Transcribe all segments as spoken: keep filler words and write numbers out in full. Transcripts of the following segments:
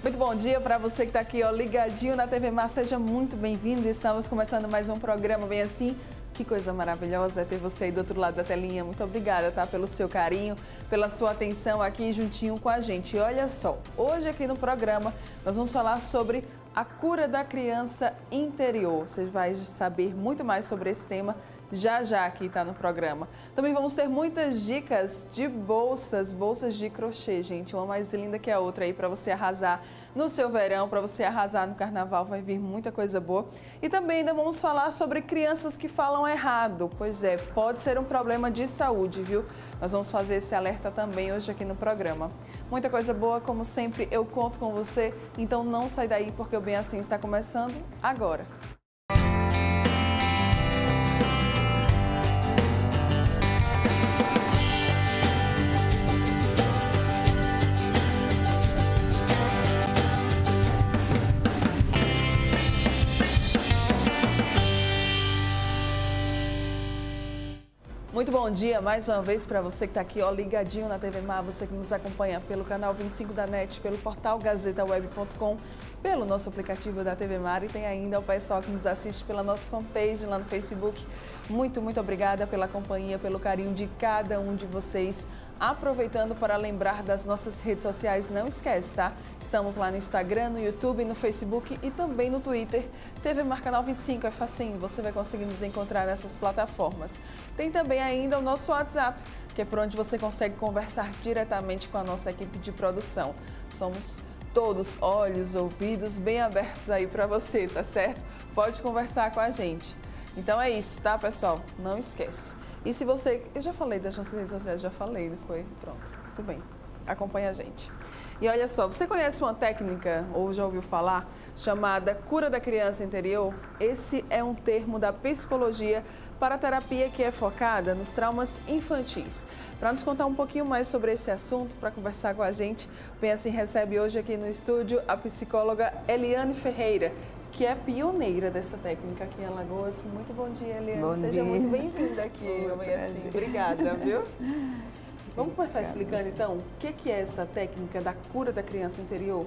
Muito bom dia para você que está aqui, ó, ligadinho na T V Mar. Seja muito bem-vindo. Estamos começando mais um programa bem assim. Que coisa maravilhosa é ter você aí do outro lado da telinha. Muito obrigada, tá? Pelo seu carinho, pela sua atenção aqui juntinho com a gente. E olha só, hoje aqui no programa nós vamos falar sobre a cura da criança interior. Você vai saber muito mais sobre esse tema já já aqui tá no programa. Também vamos ter muitas dicas de bolsas, bolsas de crochê, gente. Uma mais linda que a outra aí para você arrasar no seu verão, para você arrasar no carnaval, vai vir muita coisa boa. E também ainda vamos falar sobre crianças que falam errado. Pois é, pode ser um problema de saúde, viu? Nós vamos fazer esse alerta também hoje aqui no programa. Muita coisa boa, como sempre, eu conto com você. Então não sai daí, porque o Bem Assim está começando agora. Muito bom dia mais uma vez para você que está aqui, ó, ligadinho na T V Mar, você que nos acompanha pelo canal vinte e cinco da NET, pelo portal gazeta web ponto com, pelo nosso aplicativo da T V Mar e tem ainda o pessoal que nos assiste pela nossa fanpage lá no Facebook. Muito, muito obrigada pela companhia, pelo carinho de cada um de vocês. Aproveitando para lembrar das nossas redes sociais, não esquece, tá? Estamos lá no Instagram, no YouTube, no Facebook e também no Twitter. T V Mar Canal vinte e cinco, é facinho, você vai conseguir nos encontrar nessas plataformas. Tem também ainda o nosso WhatsApp, que é por onde você consegue conversar diretamente com a nossa equipe de produção. Somos todos olhos, ouvidos bem abertos aí para você, tá certo? Pode conversar com a gente. Então é isso, tá, pessoal? Não esquece. E se você... Eu já falei das nossas redes sociais, já falei, não foi? Pronto, tudo bem. Acompanha a gente. E olha só, você conhece uma técnica, ou já ouviu falar, chamada cura da criança interior? Esse é um termo da psicologia para a terapia que é focada nos traumas infantis. Para nos contar um pouquinho mais sobre esse assunto, para conversar com a gente, o Bem Assim recebe hoje aqui no estúdio a psicóloga Eliane Ferreira, que é pioneira dessa técnica aqui em Alagoas. Muito bom dia, Eliane. Bom Seja dia. muito bem-vinda aqui, Bem Assim. Obrigada, viu? Vamos começar explicando, então, o que é essa técnica da cura da criança interior?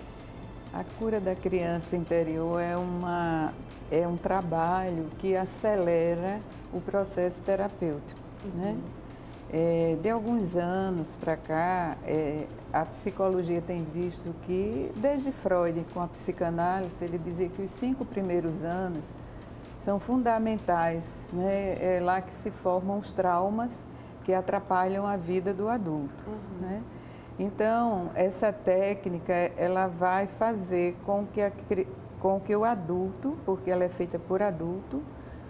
A cura da criança interior é, uma, é um trabalho que acelera o processo terapêutico, uhum. né? É, de alguns anos para cá, é, a psicologia tem visto que, desde Freud, com a psicanálise, ele dizia que os cinco primeiros anos são fundamentais, né? É lá que se formam os traumas que atrapalham a vida do adulto, uhum. né? Então, essa técnica, ela vai fazer com que, a, com que o adulto, porque ela é feita por adulto,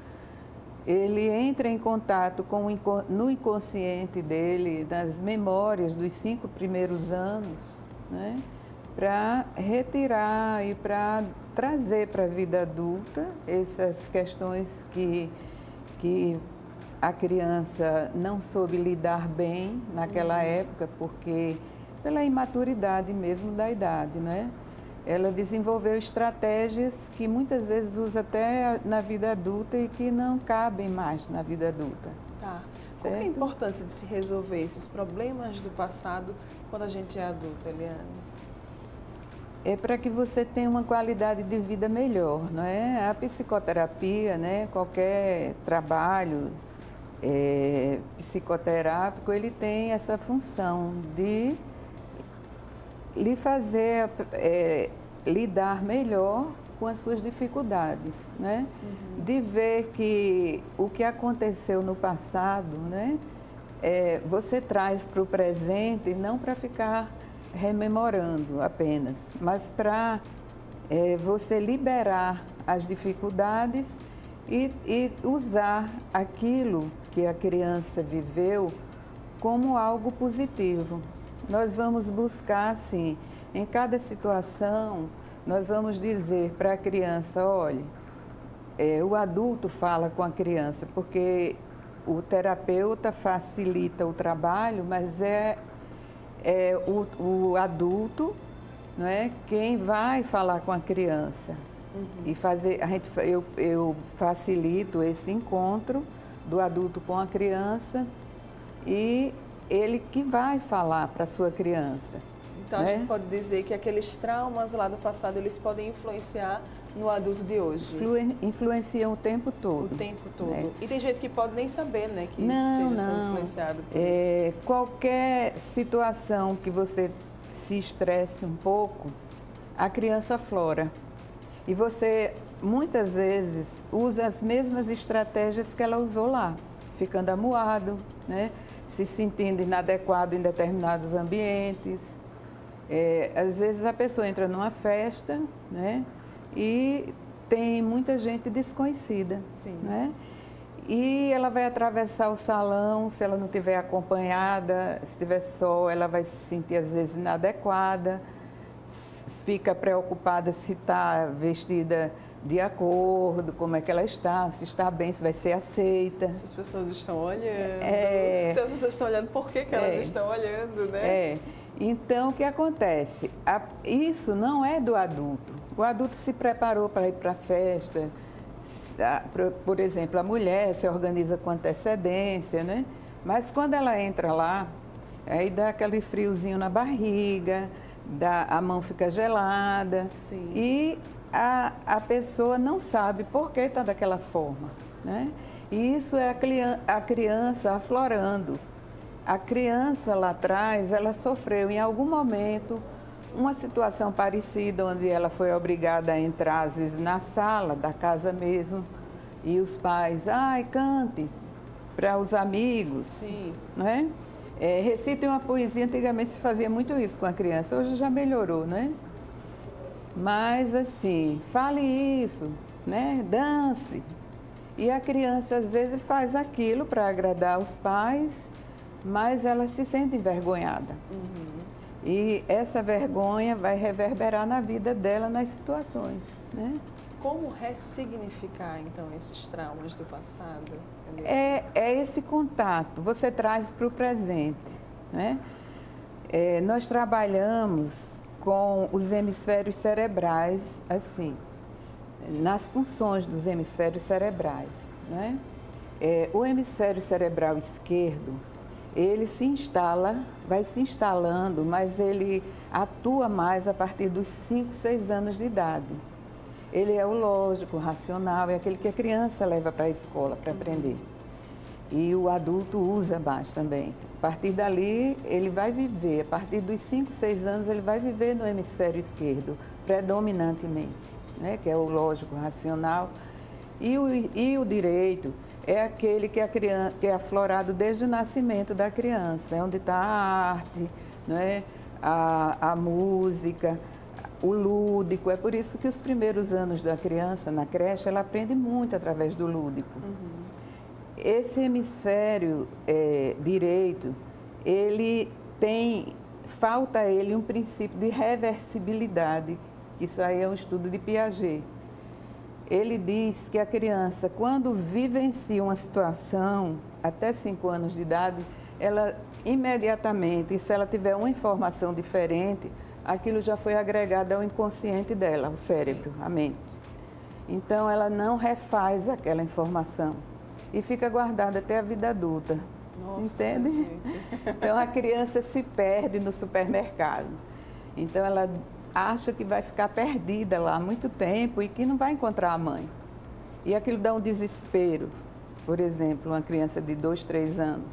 ele entre em contato com o, no inconsciente dele, nas memórias dos cinco primeiros anos, né, para retirar e para trazer para a vida adulta essas questões que, que a criança não soube lidar bem naquela uhum. época, porque pela imaturidade mesmo da idade, né? Ela desenvolveu estratégias que muitas vezes usa até na vida adulta e que não cabem mais na vida adulta. Tá. Qual é a importância de se resolver esses problemas do passado quando a gente é adulto, Eliane? É para que você tenha uma qualidade de vida melhor, não é? A psicoterapia, né? Qualquer trabalho é, psicoterápico, ele tem essa função de lhe fazer é, lidar melhor com as suas dificuldades, né? Uhum. De ver que o que aconteceu no passado, né, é, você traz para o presente não para ficar rememorando apenas, mas para é, você liberar as dificuldades e, e usar aquilo que a criança viveu como algo positivo. Nós vamos buscar, assim, em cada situação, nós vamos dizer para a criança, olha, é, o adulto fala com a criança, porque o terapeuta facilita o trabalho, mas é, é o, o adulto, não é, quem vai falar com a criança. Uhum. E fazer, a gente, eu, eu facilito esse encontro do adulto com a criança e ele que vai falar para a sua criança. Então, né? A gente pode dizer que aqueles traumas lá do passado, eles podem influenciar no adulto de hoje. Influ, influenciam o tempo todo. O tempo todo. Né? E tem gente que pode nem saber, né, que não, esteja não. sendo influenciado por é, isso. Qualquer situação que você se estresse um pouco, a criança aflora. E você, muitas vezes, usa as mesmas estratégias que ela usou lá, ficando amuado, né? Se sentindo inadequado em determinados ambientes. É, às vezes a pessoa entra numa festa, né? E tem muita gente desconhecida, Sim. né? E ela vai atravessar o salão, se ela não estiver acompanhada, se estiver só, ela vai se sentir às vezes inadequada, fica preocupada se está vestida de acordo, como é que ela está, se está bem, se vai ser aceita. Se as pessoas estão olhando, é, se as pessoas estão olhando, por que, que elas é, estão olhando, né? É. Então, o que acontece? A, isso não é do adulto. O adulto se preparou para ir para a festa. A, por, por exemplo, a mulher se organiza com antecedência, né? Mas quando ela entra lá, aí dá aquele friozinho na barriga, dá, a mão fica gelada. Sim. E a, a pessoa não sabe por que está daquela forma, né? E isso é a, a criança aflorando. A criança lá atrás, ela sofreu em algum momento uma situação parecida, onde ela foi obrigada a entrar, às vezes, na sala da casa mesmo, e os pais, ai, cante para os amigos, Sim. né? É, recite uma poesia, antigamente se fazia muito isso com a criança, hoje já melhorou, né? Mas, assim, fale isso, né? Dance. E a criança, às vezes, faz aquilo para agradar os pais, mas ela se sente envergonhada. Uhum. E essa vergonha vai reverberar na vida dela nas situações, né? Como ressignificar, então, esses traumas do passado? É, é esse contato, você traz para o presente, né? É, nós trabalhamos com os hemisférios cerebrais, assim, nas funções dos hemisférios cerebrais, né? É, o hemisfério cerebral esquerdo, ele se instala, vai se instalando, mas ele atua mais a partir dos cinco, seis anos de idade. Ele é o lógico, o racional, é aquele que a criança leva para a escola para aprender. E o adulto usa mais também. A partir dali, ele vai viver, a partir dos cinco, seis anos, ele vai viver no hemisfério esquerdo, predominantemente, né? Que é o lógico, o racional. E o, e o direito é aquele que, a criança, que é aflorado desde o nascimento da criança, é onde está a arte, né? a, a música, o lúdico. É por isso que os primeiros anos da criança na creche, ela aprende muito através do lúdico. Uhum. Esse hemisfério é, direito, ele tem, falta a ele um princípio de reversibilidade, que isso aí é um estudo de Piaget. Ele diz que a criança, quando vivencia uma situação, até cinco anos de idade, ela imediatamente, se ela tiver uma informação diferente, aquilo já foi agregado ao inconsciente dela, ao cérebro, à mente. Então, ela não refaz aquela informação e fica guardada até a vida adulta. Nossa, entende? Gente. Então, a criança se perde no supermercado. Então, ela acha que vai ficar perdida lá há muito tempo e que não vai encontrar a mãe. E aquilo dá um desespero. Por exemplo, uma criança de dois, três anos.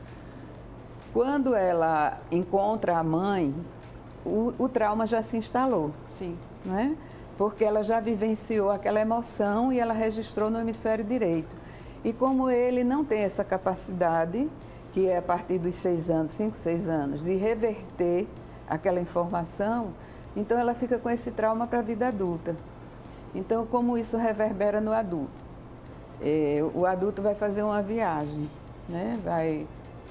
Quando ela encontra a mãe, o, o trauma já se instalou. Sim. Não é? Porque ela já vivenciou aquela emoção e ela registrou no hemisfério direito. E como ele não tem essa capacidade, que é a partir dos seis anos, cinco, seis anos, de reverter aquela informação, então ela fica com esse trauma para a vida adulta. Então, como isso reverbera no adulto? É, o adulto vai fazer uma viagem, né? Vai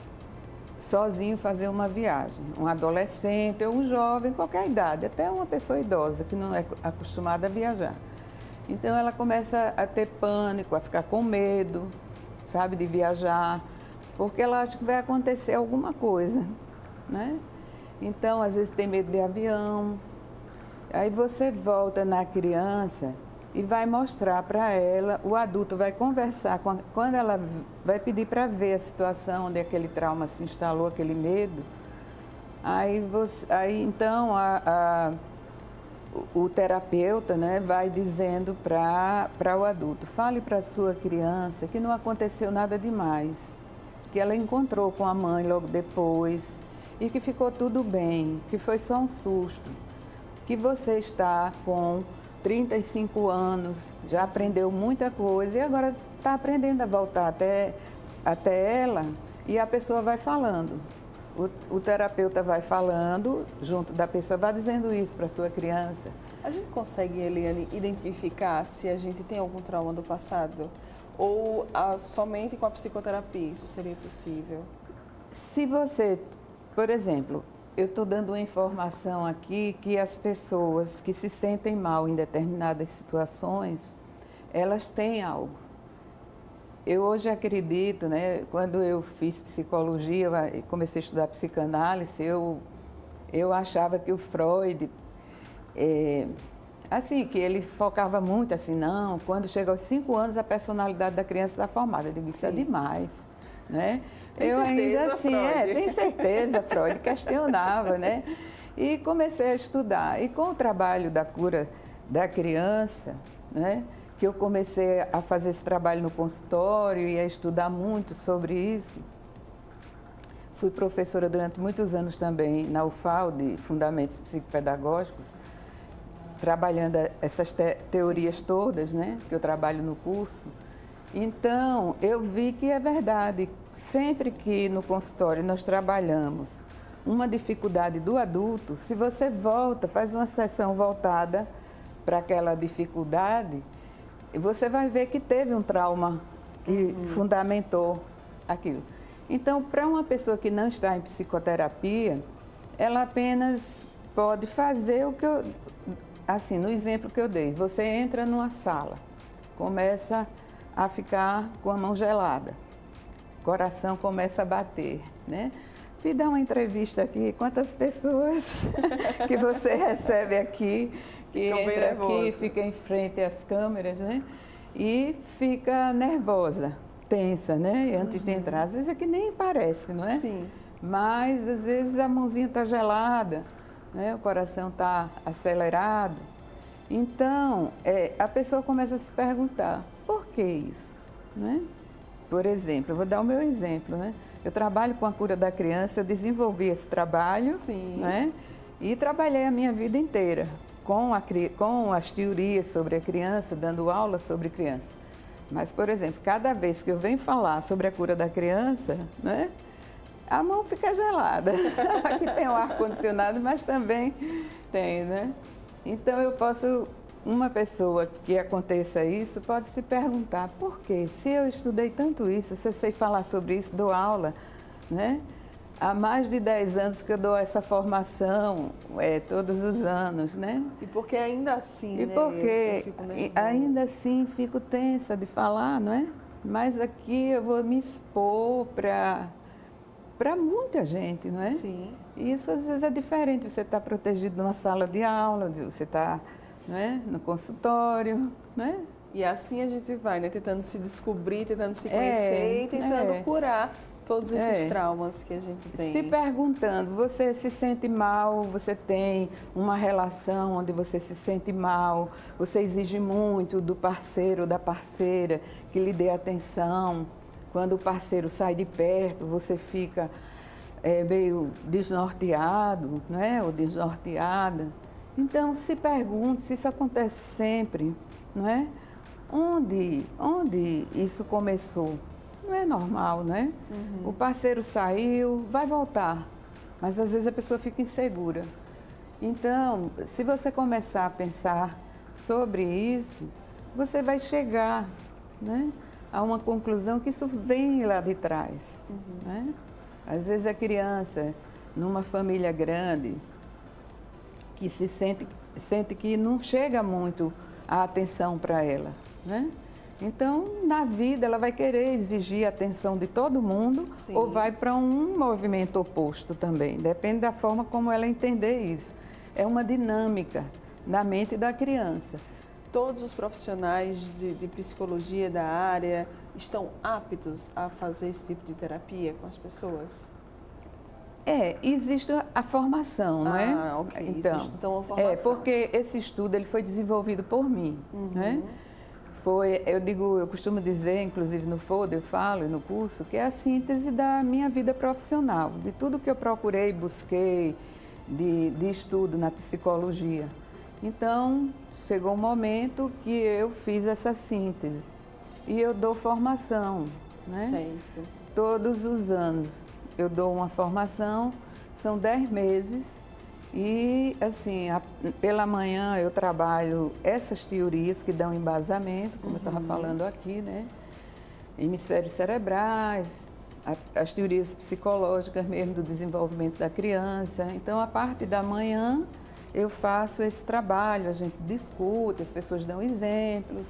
sozinho fazer uma viagem. Um adolescente ou um jovem, qualquer idade, até uma pessoa idosa que não é acostumada a viajar. Então, ela começa a ter pânico, a ficar com medo, sabe, de viajar, porque ela acha que vai acontecer alguma coisa, né? Então, às vezes tem medo de avião. Aí você volta na criança e vai mostrar para ela, o adulto vai conversar, com a, quando ela vai pedir para ver a situação onde aquele trauma se instalou, aquele medo, Aí, você, aí então a, a, o, o terapeuta, né, vai dizendo para o adulto, fale para a sua criança que não aconteceu nada demais, que ela encontrou com a mãe logo depois e que ficou tudo bem, que foi só um susto, que você está com trinta e cinco anos, já aprendeu muita coisa e agora está aprendendo a voltar até, até ela e a pessoa vai falando. O, o terapeuta vai falando, junto da pessoa, vai dizendo isso para a sua criança. A gente consegue, Eliane, identificar se a gente tem algum trauma do passado? Ou a, somente com a psicoterapia isso seria possível? Se você, por exemplo, eu estou dando uma informação aqui que as pessoas que se sentem mal em determinadas situações, elas têm algo. Eu hoje acredito, né, quando eu fiz psicologia, comecei a estudar psicanálise, eu, eu achava que o Freud, é, assim, que ele focava muito assim, não, quando chega aos cinco anos a personalidade da criança está formada. Eu digo, isso é demais, né? Tem eu certeza, ainda assim, Freud. é, tem certeza, Freud, questionava, né? E comecei a estudar. E com o trabalho da cura da criança, né, que eu comecei a fazer esse trabalho no consultório e a estudar muito sobre isso. Fui professora durante muitos anos também na U F A L, de Fundamentos Psicopedagógicos, trabalhando essas te teorias Sim. todas, né, que eu trabalho no curso. Então, eu vi que é verdade. Sempre que no consultório nós trabalhamos uma dificuldade do adulto, se você volta, faz uma sessão voltada para aquela dificuldade, você vai ver que teve um trauma que uhum. fundamentou aquilo. Então, para uma pessoa que não está em psicoterapia, ela apenas pode fazer o que eu, assim, no exemplo que eu dei, você entra numa sala, começa a ficar com a mão gelada, o coração começa a bater, né? Me dá uma entrevista aqui, quantas pessoas que você recebe aqui, que Ficam entra aqui, fica em frente às câmeras, né? E fica nervosa, tensa, né? Antes uhum. de entrar. Às vezes é que nem parece, não é? Sim. Mas às vezes a mãozinha está gelada, né? O coração está acelerado. Então, é, a pessoa começa a se perguntar, por que isso? Né? Por exemplo, eu vou dar o meu exemplo, né? Eu trabalho com a cura da criança, eu desenvolvi esse trabalho, Sim. né? E trabalhei a minha vida inteira com, a, com as teorias sobre a criança, dando aula sobre criança. Mas, por exemplo, cada vez que eu venho falar sobre a cura da criança, né? A mão fica gelada. Aqui tem o ar-condicionado, mas também tem, né? Então, eu posso... Uma pessoa que aconteça isso pode se perguntar, por quê? Se eu estudei tanto isso, se eu sei falar sobre isso, dou aula, né? Há mais de dez anos que eu dou essa formação, é, todos os anos, né? E porque ainda assim, e né? porque ainda assim fico tensa de falar, não é? Mas aqui eu vou me expor para para muita gente, não é? Sim. E isso às vezes é diferente, você está protegido numa sala de aula, você está... Né? No consultório, né? E assim a gente vai, né? Tentando se descobrir, tentando se conhecer é, e tentando é. curar todos esses é. traumas que a gente tem. Se perguntando, você se sente mal, você tem uma relação onde você se sente mal, você exige muito do parceiro ou da parceira que lhe dê atenção. Quando o parceiro sai de perto, você fica é, meio desnorteado, né? Ou desnorteada. Então, se pergunte se isso acontece sempre, não é? Onde, onde isso começou? Não é normal, não é? Uhum. O parceiro saiu, vai voltar, mas às vezes a pessoa fica insegura. Então, se você começar a pensar sobre isso, você vai chegar, né, a uma conclusão que isso vem lá de trás. Uhum. Né? Às vezes a criança, numa família grande, que se sente, sente que não chega muito a atenção para ela, né? Então, na vida, ela vai querer exigir a atenção de todo mundo. Sim. Ou vai para um movimento oposto também, depende da forma como ela entender isso. É uma dinâmica na mente da criança. Todos os profissionais de, de psicologia da área estão aptos a fazer esse tipo de terapia com as pessoas? É, existe a formação, não é? Ah, ok. Então, existe então uma formação. É, porque esse estudo ele foi desenvolvido por mim, Uhum. né? Foi, eu digo, eu costumo dizer, inclusive no F O D, eu falo e no curso, que é a síntese da minha vida profissional, de tudo que eu procurei, busquei, de, de estudo na psicologia. Então, chegou um momento que eu fiz essa síntese. E eu dou formação, né? Certo. Todos os anos eu dou uma formação, são dez meses. E, assim, a, pela manhã eu trabalho essas teorias que dão embasamento, como uhum. eu estava falando aqui, né? Hemisférios cerebrais, a, as teorias psicológicas mesmo do desenvolvimento da criança. Então, a parte da manhã eu faço esse trabalho, a gente discute, as pessoas dão exemplos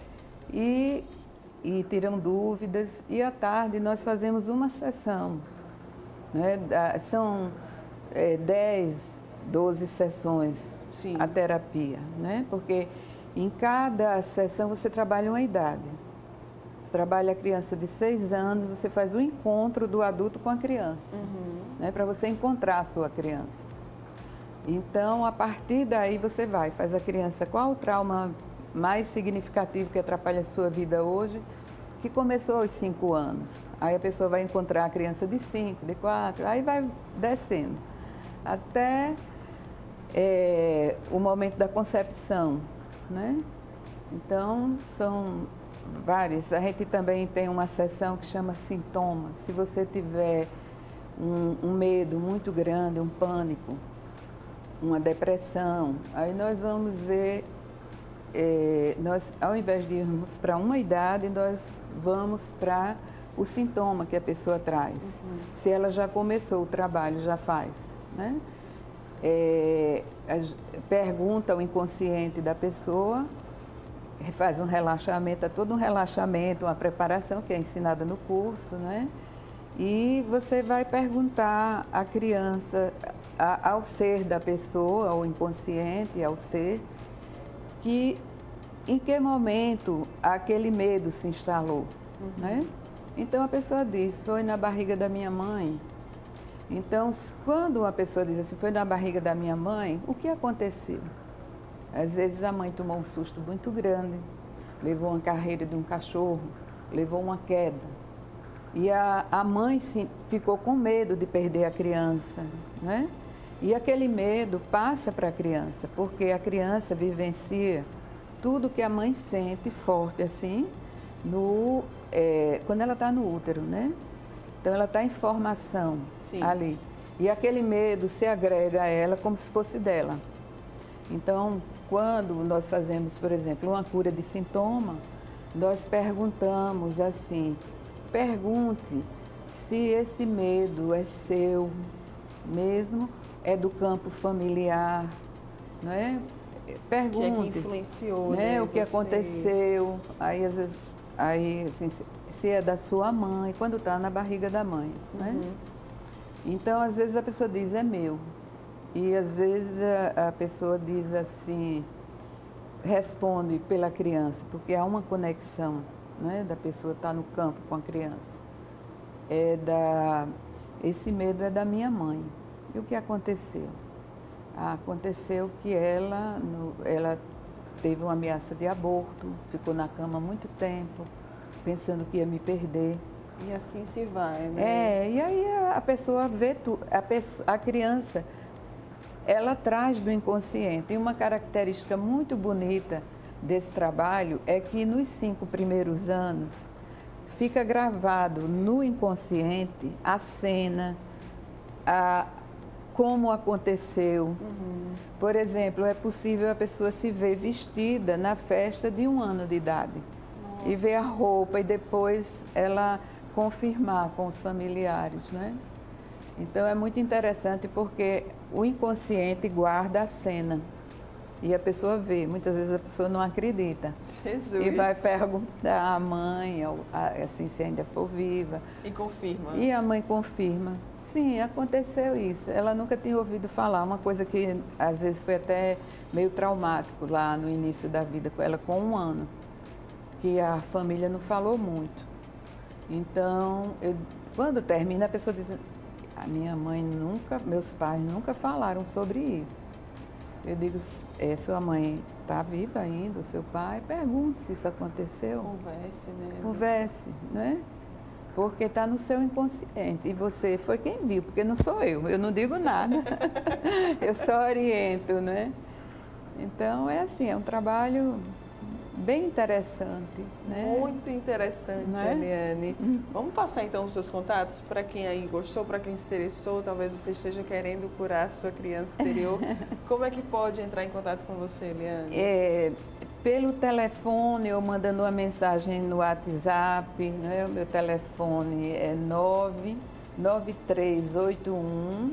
e, e tiram dúvidas. E à tarde nós fazemos uma sessão, né? Da, são é, dez, doze sessões Sim. a terapia, né? Porque em cada sessão você trabalha uma idade. Você trabalha a criança de seis anos, você faz o encontro do adulto com a criança, uhum. né? Para você encontrar a sua criança. Então, a partir daí você vai, faz a criança, qual o trauma mais significativo que atrapalha a sua vida hoje, que começou aos cinco anos. Aí a pessoa vai encontrar a criança de cinco, de quatro, aí vai descendo, até é, o momento da concepção, né? Então, são várias. A gente também tem uma sessão que chama sintomas. Se você tiver um, um medo muito grande, um pânico, uma depressão, aí nós vamos ver, é, nós, ao invés de irmos para uma idade, nós vamos para o sintoma que a pessoa traz. Uhum. Se ela já começou o trabalho, já faz, né? É, pergunta o inconsciente da pessoa, faz um relaxamento, é todo um relaxamento, uma preparação que é ensinada no curso, né? E você vai perguntar à criança, a, ao ser da pessoa, ao inconsciente, ao ser, que em que momento aquele medo se instalou, uhum. né? Então a pessoa diz, foi na barriga da minha mãe. Então, quando uma pessoa diz assim, foi na barriga da minha mãe, o que aconteceu? Às vezes a mãe tomou um susto muito grande, levou uma carreira de um cachorro, levou uma queda. E a, a mãe sim, ficou com medo de perder a criança, né? E aquele medo passa para a criança, porque a criança vivencia tudo que a mãe sente forte assim, no, é, quando ela está no útero, né? Então ela está em formação Sim. ali. E aquele medo se agrega a ela como se fosse dela. Então, quando nós fazemos, por exemplo, uma cura de sintoma, nós perguntamos assim, pergunte se esse medo é seu mesmo, é do campo familiar, não é? Pergunte. O que é que influenciou, né? né, o que você... aconteceu, aí às vezes, aí, assim, se é da sua mãe, quando está na barriga da mãe, né? Uhum. Então, às vezes a pessoa diz, é meu. E às vezes a, a pessoa diz assim, responde pela criança, porque há uma conexão, né, da pessoa estar no campo com a criança. É da, esse medo é da minha mãe. E o que aconteceu? Aconteceu que ela, no, ela teve uma ameaça de aborto, ficou na cama muito tempo, pensando que ia me perder. E assim se vai, né? É, e aí a pessoa vê, tu, a, pessoa, a criança, ela traz do inconsciente. E uma característica muito bonita desse trabalho é que nos cinco primeiros anos fica gravado no inconsciente a cena, a, como aconteceu. Uhum. Por exemplo, é possível a pessoa se ver vestida na festa de um ano de idade. Nossa. E ver a roupa e depois ela confirmar com os familiares, né? Então é muito interessante porque o inconsciente guarda a cena e a pessoa vê. Muitas vezes a pessoa não acredita. Jesus. E vai perguntar à mãe, assim, se ainda for viva. E confirma. E a mãe confirma. Sim, aconteceu isso. Ela nunca tinha ouvido falar, uma coisa que às vezes foi até meio traumático lá no início da vida com ela, com um ano, que a família não falou muito. Então, eu, quando termina, a pessoa diz, a minha mãe nunca, meus pais nunca falaram sobre isso. Eu digo, é, sua mãe está viva ainda, o seu pai? Pergunte se isso aconteceu. Converse, né? Converse, né? Porque está no seu inconsciente. E você foi quem viu, porque não sou eu, eu não digo nada. Eu só oriento, né? Então, é assim, é um trabalho bem interessante, né? Muito interessante, Não é? Eliane. Hum. Vamos passar então os seus contatos para quem aí gostou, para quem se interessou, talvez você esteja querendo curar a sua criança interior. Como é que pode entrar em contato com você, Eliane? É, pelo telefone, ou mandando uma mensagem no WhatsApp, né? O meu telefone é nove nove três oito um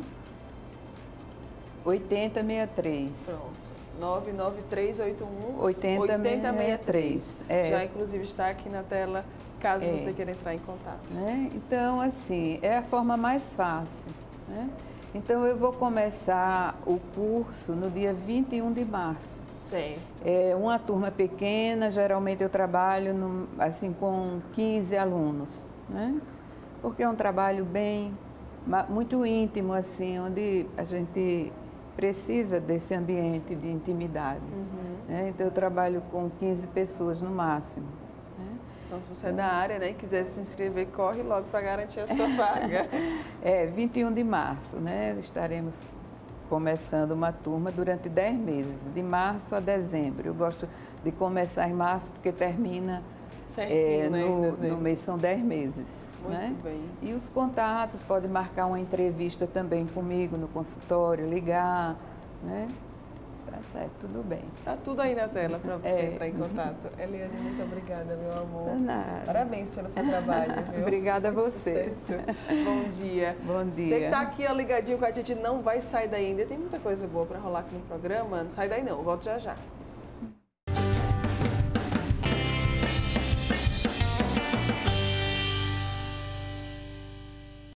oito zero seis três. Pronto. nove nove três oito um oito zero seis três. É. Já, inclusive, está aqui na tela, caso É. você queira entrar em contato. Né? Então, assim, é a forma mais fácil. Né? Então, eu vou começar o curso no dia vinte e um de março. Certo. É uma turma pequena, geralmente eu trabalho no, assim, com quinze alunos. Né? Porque é um trabalho bem, muito íntimo, assim, onde a gente precisa desse ambiente de intimidade. Uhum. Né? Então, eu trabalho com quinze pessoas no máximo. Né? Então, se você é da área, né, e quiser se inscrever, corre logo para garantir a sua vaga. É, vinte e um de março, né? Estaremos começando uma turma durante dez meses, de março a dezembro. Eu gosto de começar em março porque termina é, né, no, no mês, são dez meses. Muito né? bem. E os contatos, pode marcar uma entrevista também comigo no consultório, ligar, né? Tá certo, tudo bem. Tá tudo aí na tela para você É. entrar em contato. Eliane, muito obrigada, meu amor. Nada. Parabéns pelo seu trabalho, viu? Obrigada a você. Sucesso. Bom dia. Bom dia. Você que tá aqui ó, ligadinho com a gente, não vai sair daí ainda. Tem muita coisa boa para rolar aqui no programa. Não sai daí não, eu volto já já.